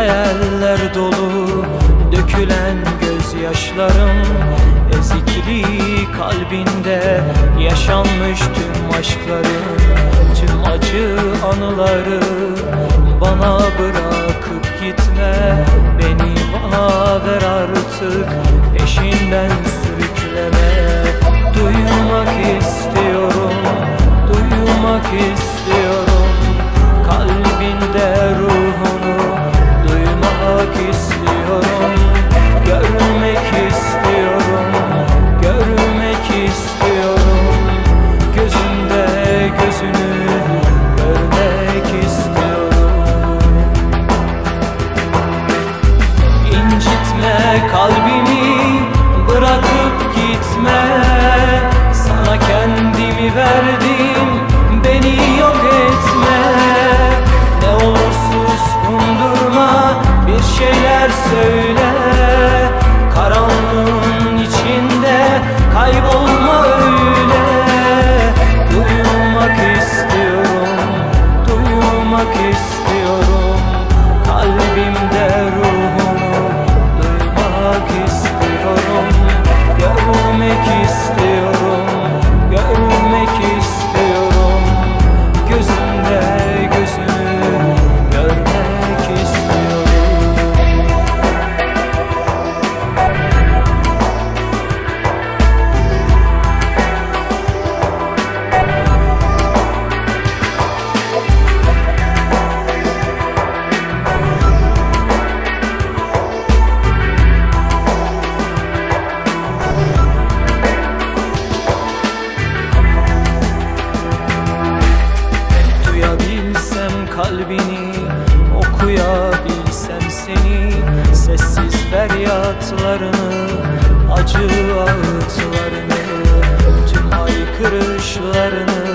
hayaller dolu dökülen gözyaşlarım, ezikli kalbinde yaşanmış tüm aşkların, tüm acı anıları bana bırakıp gitme. Beni bana ver artık, peşinden sürükleme. Duymak istiyorum, duymak istiyorum, kalbinde ruhunu duymak istiyorum. Görmek istiyorum, görmek istiyorum, gözünde gözünü görmek istiyorum. İncitme kalbimi, bırakıp gitme. Sana kendimi verdim, beni yok etme. Ne olur sustundurma, bir şeyler söyle. Karanlığın içinde kaybolma öyle. Duymak istiyorum, duymak istiyorum, kalbimde ruhunu duymak istiyorum. Görmek istiyorum, görmek istiyorum, gözünde gözünü görmek istiyorum. Kalbini okuyabilsem seni, sessiz feryatlarını, acı ağıtlarını, tüm haykırışlarını